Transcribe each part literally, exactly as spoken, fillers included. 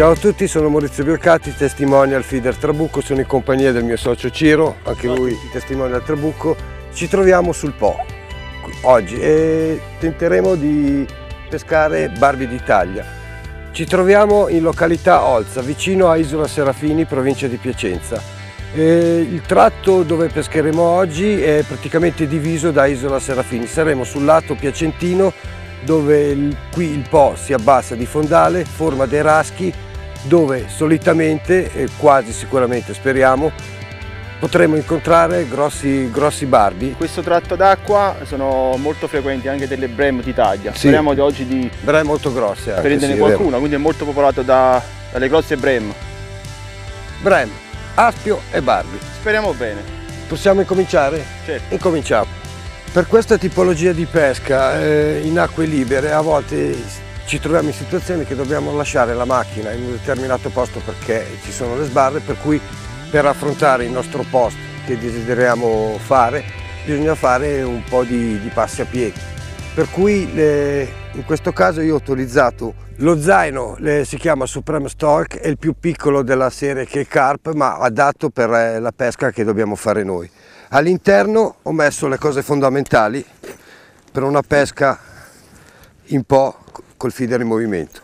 Ciao a tutti, sono Maurizio Biocati, testimonial feeder Trabucco, sono in compagnia del mio socio Ciro, anche lui testimonial Trabucco. Ci troviamo sul Po oggi e tenteremo di pescare Barbi d'Italia. Ci troviamo in località Olza, vicino a Isola Serafini, provincia di Piacenza. E il tratto dove pescheremo oggi è praticamente diviso da Isola Serafini. Saremo sul lato piacentino, dove il, qui il Po si abbassa di fondale, forma dei raschi, dove solitamente, e quasi sicuramente speriamo, potremo incontrare grossi, grossi barbi. In questo tratto d'acqua sono molto frequenti anche delle brem d'Italia. Sì. Speriamo di oggi di brem molto grosse anche, prenderne sì, qualcuna, quindi è molto popolato da, dalle grosse brem. Brem, aspio e barbi. Speriamo bene. Possiamo incominciare? Certo. Incominciamo. Per questa tipologia di pesca eh, in acque libere a volte ci troviamo in situazioni che dobbiamo lasciare la macchina in un determinato posto perché ci sono le sbarre, per cui per affrontare il nostro posto che desideriamo fare bisogna fare un po' di, di passi a piedi. Per cui le, in questo caso io ho utilizzato lo zaino, le, si chiama Supreme Stork, è il più piccolo della serie che è Carp, ma adatto per eh, la pesca che dobbiamo fare noi. All'interno ho messo le cose fondamentali per una pesca in Po col feeder in movimento.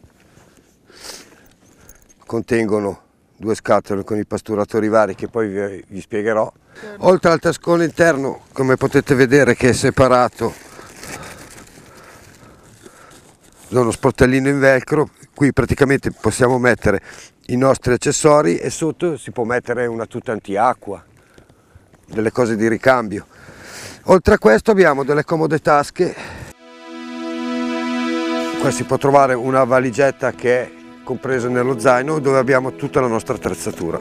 Contengono due scatole con i pasturatori vari che poi vi, vi spiegherò. Oltre al tascone interno, come potete vedere, che è separato da uno sportellino in velcro, qui praticamente possiamo mettere i nostri accessori e sotto si può mettere una tuta antiacqua, delle cose di ricambio. Oltre a questo abbiamo delle comode tasche. Qua si può trovare una valigetta che è compresa nello zaino, dove abbiamo tutta la nostra attrezzatura.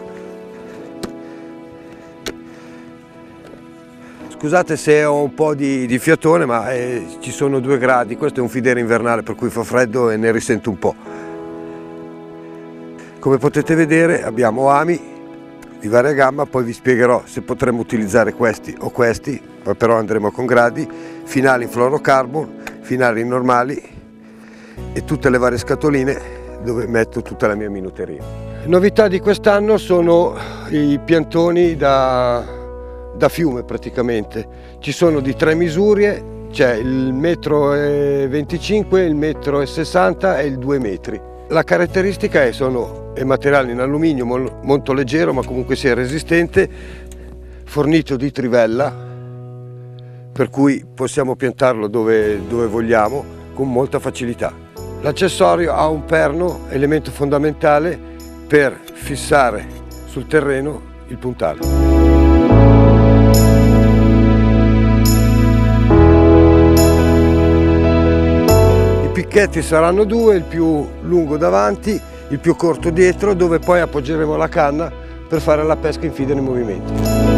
Scusate se ho un po' di, di fiatone, ma eh, ci sono due gradi, questo è un feeder invernale per cui fa freddo e ne risento un po'. Come potete vedere abbiamo ami di varia gamma, poi vi spiegherò se potremmo utilizzare questi o questi, ma però andremo con gradi, finali in fluorocarbon, finali normali e tutte le varie scatoline dove metto tutta la mia minuteria. Novità di quest'anno sono i piantoni da, da fiume praticamente. Ci sono di tre misure, c'è il metro e venticinque, il metro e sessanta e il due metri. La caratteristica è sono è materiale in alluminio molto leggero, ma comunque sia resistente, fornito di trivella, per cui possiamo piantarlo dove, dove vogliamo con molta facilità. L'accessorio ha un perno, elemento fondamentale per fissare sul terreno il puntale. I picchetti saranno due, il più lungo davanti, il più corto dietro, dove poi appoggeremo la canna per fare la pesca in feeder in movimento.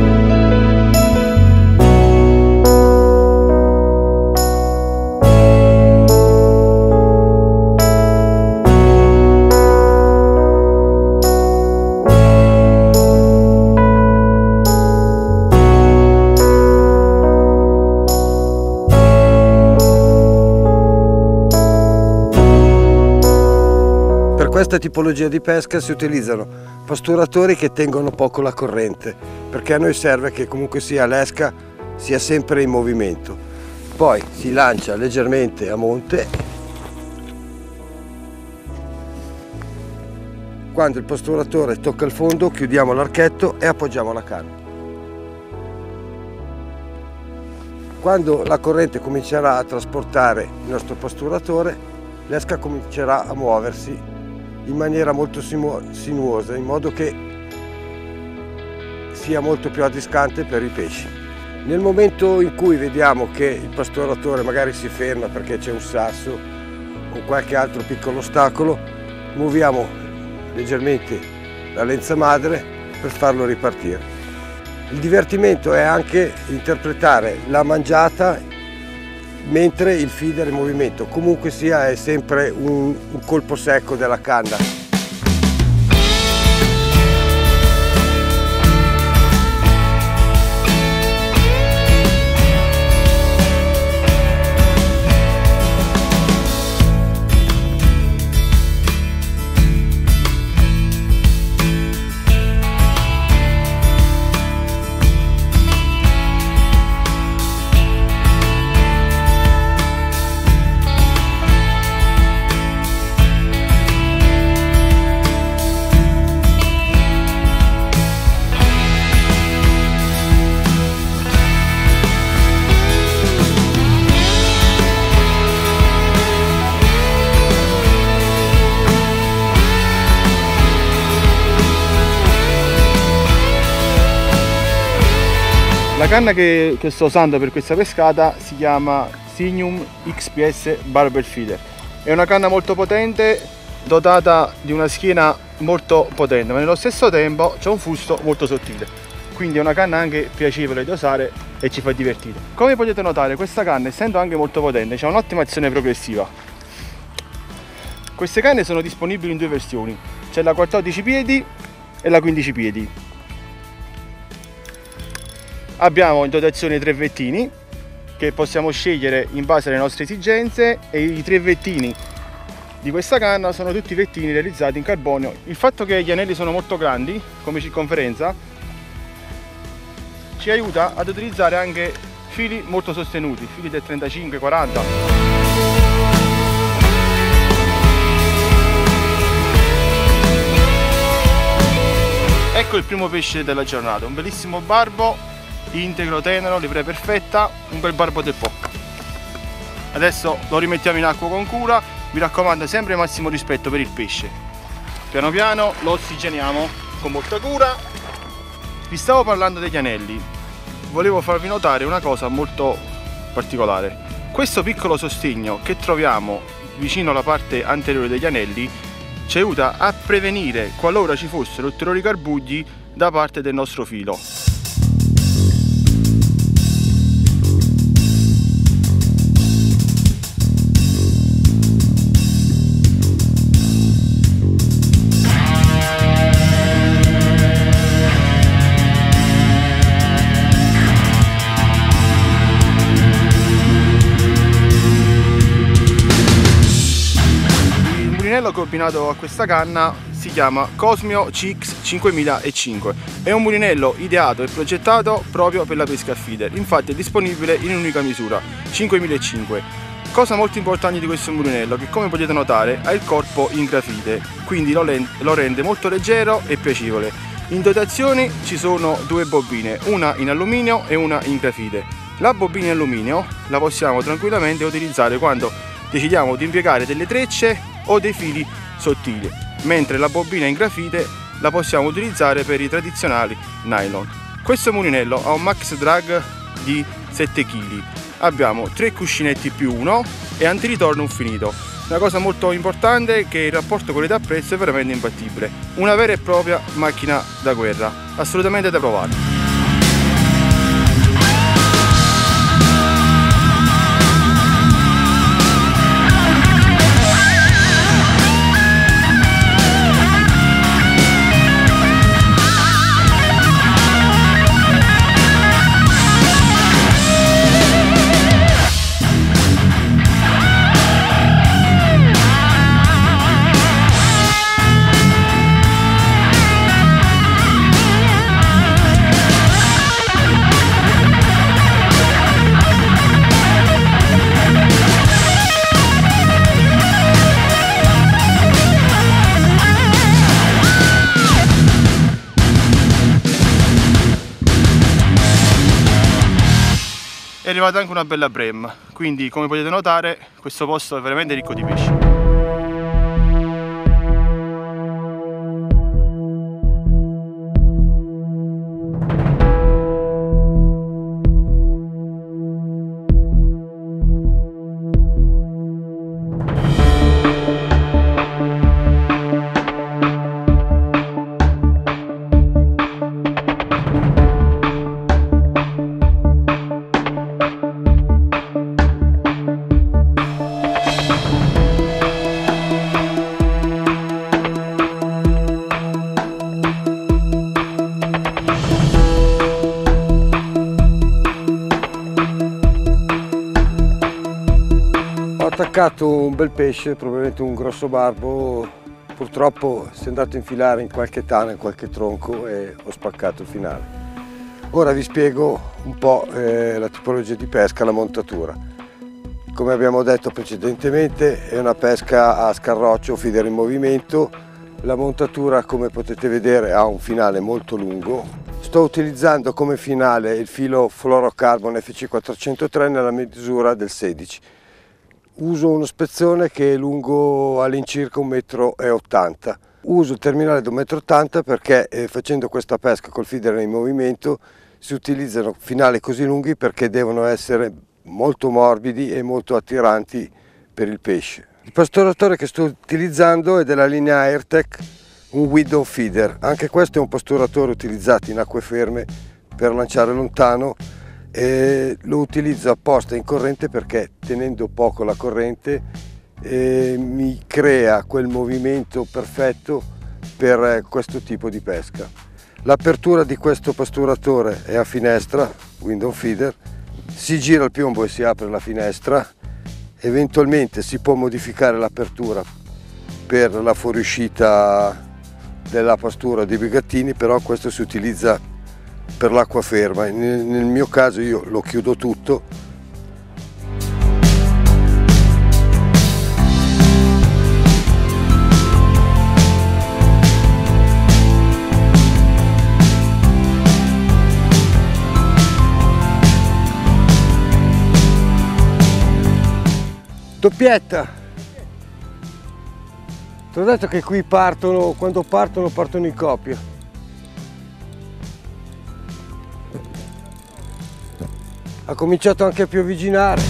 Per questa tipologia di pesca si utilizzano pasturatori che tengono poco la corrente, perché a noi serve che comunque sia l'esca sia sempre in movimento. Poi si lancia leggermente a monte. Quando il pasturatore tocca il fondo chiudiamo l'archetto e appoggiamo la canna. Quando la corrente comincerà a trasportare il nostro pasturatore, l'esca comincerà a muoversi in maniera molto sinuosa, in modo che sia molto più addiscante per i pesci. Nel momento in cui vediamo che il pasturatore magari si ferma perché c'è un sasso o qualche altro piccolo ostacolo, muoviamo leggermente la lenza madre per farlo ripartire. Il divertimento è anche interpretare la mangiata mentre il feeder è in movimento, comunque sia è sempre un, un colpo secco della canna. La canna che, che sto usando per questa pescata si chiama Signum X P S Barber Feeder. È una canna molto potente, dotata di una schiena molto potente, ma nello stesso tempo c'è un fusto molto sottile. Quindi è una canna anche piacevole da usare e ci fa divertire. Come potete notare, questa canna, essendo anche molto potente, ha un'ottima azione progressiva. Queste canne sono disponibili in due versioni, c'è la quattordici piedi e la quindici piedi. Abbiamo in dotazione tre vettini che possiamo scegliere in base alle nostre esigenze, e i tre vettini di questa canna sono tutti vettini realizzati in carbonio. Il fatto che gli anelli sono molto grandi come circonferenza ci aiuta ad utilizzare anche fili molto sostenuti, fili del trentacinque quaranta. Ecco il primo pesce della giornata, un bellissimo barbo integro, tenero, livrea perfetta, un bel barbo del Po. Adesso lo rimettiamo in acqua con cura, mi raccomando sempre massimo rispetto per il pesce. Piano piano lo ossigeniamo con molta cura. Vi stavo parlando degli anelli, volevo farvi notare una cosa molto particolare. Questo piccolo sostegno che troviamo vicino alla parte anteriore degli anelli ci aiuta a prevenire qualora ci fossero ulteriori carbugli da parte del nostro filo. Il mulinello che ho abbinato a questa canna si chiama Cosmio C X cinquemilacinque. È un mulinello ideato e progettato proprio per la pesca a feeder, infatti è disponibile in un'unica misura, cinquemilacinque. Cosa molto importante di questo mulinello, che come potete notare ha il corpo in grafite, quindi lo, lo rende molto leggero e piacevole. In dotazione ci sono due bobine, una in alluminio e una in grafite. La bobina in alluminio la possiamo tranquillamente utilizzare quando decidiamo di impiegare delle trecce o dei fili sottili, mentre la bobina in grafite la possiamo utilizzare per i tradizionali nylon. Questo mulinello ha un max drag di sette chili, abbiamo tre cuscinetti più uno e antiritorno infinito. Una cosa molto importante è che il rapporto qualità-prezzo è veramente imbattibile, una vera e propria macchina da guerra, assolutamente da provare. È arrivata anche una bella brem, quindi come potete notare questo posto è veramente ricco di pesci. Ho attaccato un bel pesce, probabilmente un grosso barbo, purtroppo si è andato a infilare in qualche tana, in qualche tronco e ho spaccato il finale. Ora vi spiego un po' eh, la tipologia di pesca, la montatura. Come abbiamo detto precedentemente è una pesca a scarroccio, feeder in movimento. La montatura, come potete vedere, ha un finale molto lungo. Sto utilizzando come finale il filo fluorocarbon F C quattrocentotré nella misura del sedici. Uso uno spezzone che è lungo all'incirca un metro e ottanta. Uso il terminale di un metro e ottanta perché eh, facendo questa pesca col feeder in movimento si utilizzano finali così lunghi perché devono essere molto morbidi e molto attiranti per il pesce. Il pasturatore che sto utilizzando è della linea Airtech, un Widow Feeder. Anche questo è un pasturatore utilizzato in acque ferme per lanciare lontano, e lo utilizzo apposta in corrente perché tenendo poco la corrente eh, mi crea quel movimento perfetto per questo tipo di pesca. L'apertura di questo pasturatore è a finestra, window feeder, si gira il piombo e si apre la finestra. Eventualmente si può modificare l'apertura per la fuoriuscita della pastura dei bigattini, però questo si utilizza per l'acqua ferma. Nel, nel mio caso io lo chiudo tutto. Doppietta! Ti ho detto che qui partono, quando partono, partono in coppia. Ha cominciato anche a piovigginare.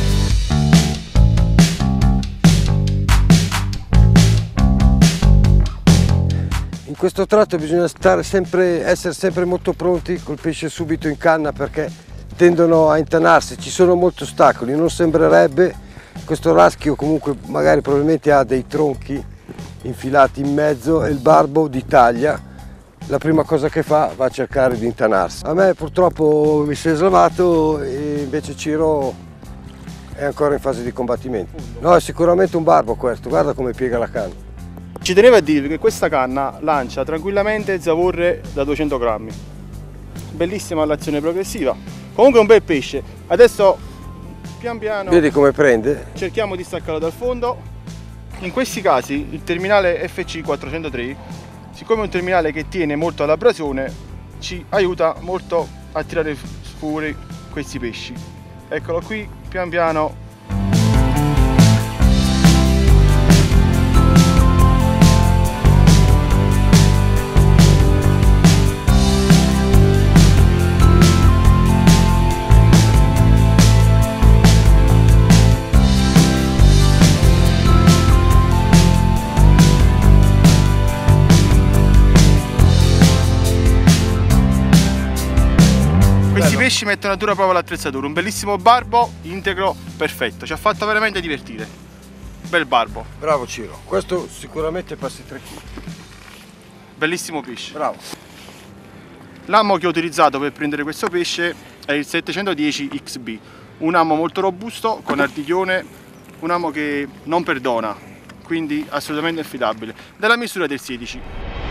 In questo tratto bisogna stare sempre, essere sempre molto pronti col pesce subito in canna perché tendono a intanarsi, ci sono molti ostacoli, non sembrerebbe. Questo raschio comunque magari probabilmente ha dei tronchi infilati in mezzo e il barbo di taglia, la prima cosa che fa va a cercare di intanarsi. A me purtroppo mi si è slavato e invece Ciro è ancora in fase di combattimento. No, è sicuramente un barbo questo, guarda come piega la canna. Ci tenevo a dirvi che questa canna lancia tranquillamente zavorre da duecento grammi. Bellissima l'azione progressiva. Comunque un bel pesce. Adesso pian piano vedi come prende? Cerchiamo di staccarlo dal fondo. In questi casi il terminale F C quattrocentotre, siccome è un terminale che tiene molto all'abrasione, ci aiuta molto a tirare fuori questi pesci. Eccolo qui, pian piano. Questi pesci mettono a dura prova l'attrezzatura, un bellissimo barbo integro, perfetto, ci ha fatto veramente divertire. Bel barbo. Bravo Ciro, questo sicuramente passi tre chili. Bellissimo pesce. Bravo. L'ammo che ho utilizzato per prendere questo pesce è il settecentodieci X B, un ammo molto robusto, con artiglione, un ammo che non perdona, quindi assolutamente affidabile, della misura del sedici.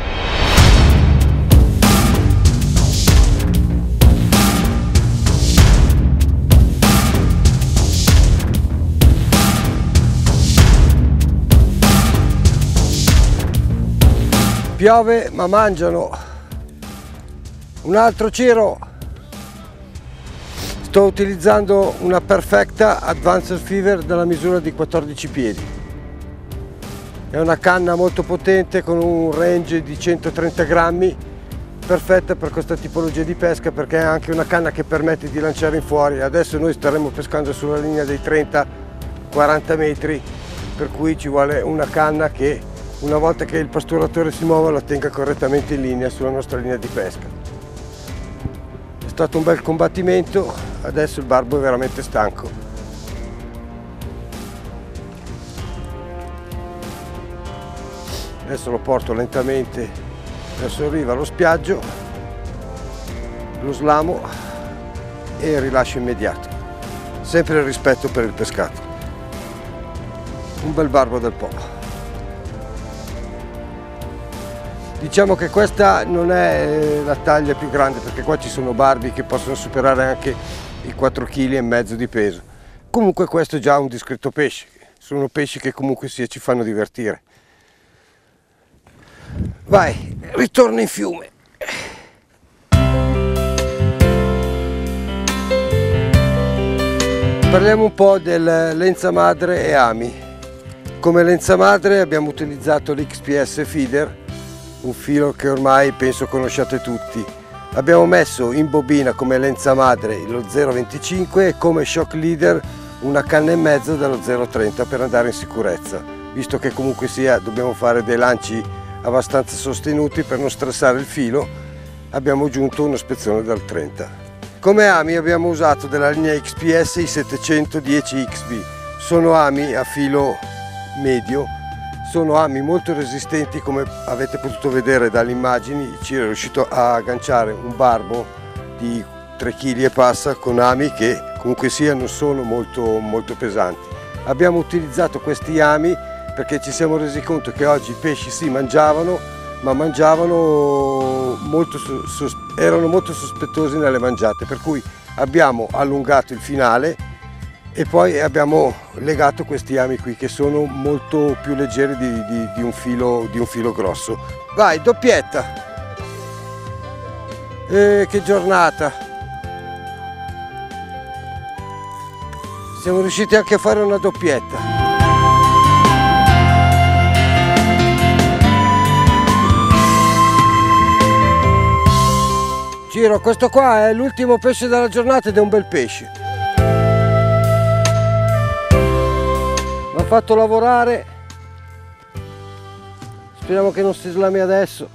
Piove ma mangiano. Un altro Ciro. Sto utilizzando una Perfecta Advanced Feeder della misura di quattordici piedi. È una canna molto potente con un range di centotrenta grammi, perfetta per questa tipologia di pesca perché è anche una canna che permette di lanciare in fuori. Adesso noi staremo pescando sulla linea dei trenta quaranta metri, per cui ci vuole una canna che una volta che il pasturatore si muove la tenga correttamente in linea sulla nostra linea di pesca. È stato un bel combattimento, adesso il barbo è veramente stanco. Adesso lo porto lentamente verso riva allo spiaggio, lo slamo e il rilascio immediato. Sempre il rispetto per il pescato. Un bel barbo del Po'. Diciamo che questa non è la taglia più grande perché qua ci sono barbi che possono superare anche i quattro virgola cinque chili di peso. Comunque questo è già un discreto pesce, sono pesci che comunque sia ci fanno divertire. Vai, ritorno in fiume. Parliamo un po' del lenza madre e ami. Come lenza madre abbiamo utilizzato l'X P S Feeder, un filo che ormai penso conosciate tutti. Abbiamo messo in bobina come lenza madre lo zero virgola venticinque e come shock leader una canna e mezzo dello zero virgola trenta per andare in sicurezza, visto che comunque sia dobbiamo fare dei lanci abbastanza sostenuti per non stressare il filo. Abbiamo aggiunto una spezione dal trenta. Come ami abbiamo usato della linea X P S i settecentodieci X B. Sono ami a filo medio, sono ami molto resistenti, come avete potuto vedere dalle immagini. Ci è riuscito a agganciare un barbo di tre chili e passa con ami che comunque sia non sono molto, molto pesanti. Abbiamo utilizzato questi ami perché ci siamo resi conto che oggi i pesci si mangiavano, ma mangiavano molto, erano molto sospettosi nelle mangiate, per cui abbiamo allungato il finale e poi abbiamo legato questi ami qui che sono molto più leggeri di, di, di, un, filo, di un filo grosso. Vai, doppietta! E che giornata! Siamo riusciti anche a fare una doppietta. Ciro, questo qua è l'ultimo pesce della giornata ed è un bel pesce. Mi ha fatto lavorare, speriamo che non si slami adesso.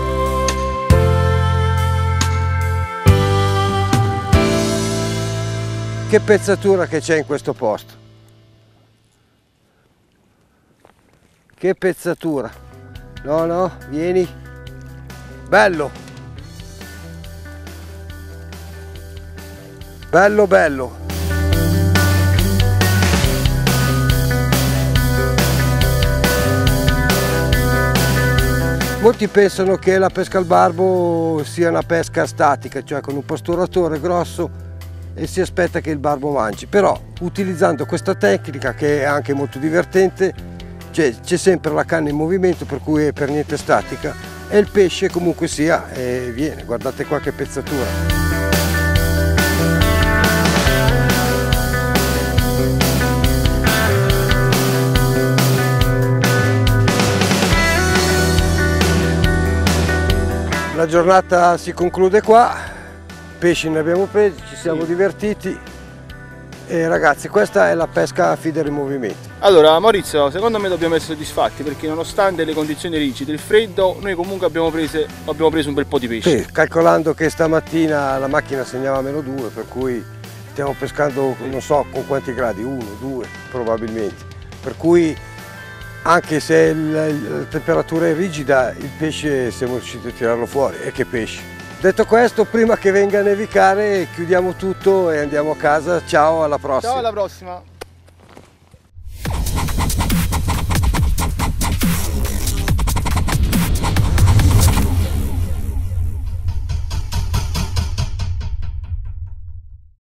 Che pezzatura che c'è in questo posto. Che pezzatura. No, no, vieni. Bello. Bello, bello. Molti pensano che la pesca al barbo sia una pesca statica, cioè con un pasturatore grosso e si aspetta che il barbo mangi, però utilizzando questa tecnica, che è anche molto divertente, c'è sempre la canna in movimento, per cui è per niente statica, e il pesce comunque sia eh, viene. Guardate qua che pezzatura. La giornata si conclude qua, pesci ne abbiamo presi, ci siamo sì. divertiti e ragazzi, questa è la pesca a feeder in movimento. Allora Maurizio, secondo me dobbiamo essere soddisfatti perché nonostante le condizioni rigide, il freddo, noi comunque abbiamo, prese, abbiamo preso un bel po' di pesce. Sì, calcolando che stamattina la macchina segnava meno due, per cui stiamo pescando non so con quanti gradi, uno, due probabilmente, per cui anche se la temperatura è rigida, il pesce siamo riusciti a tirarlo fuori. E che pesce! Detto questo, prima che venga a nevicare chiudiamo tutto e andiamo a casa. Ciao, alla prossima! Ciao, alla prossima!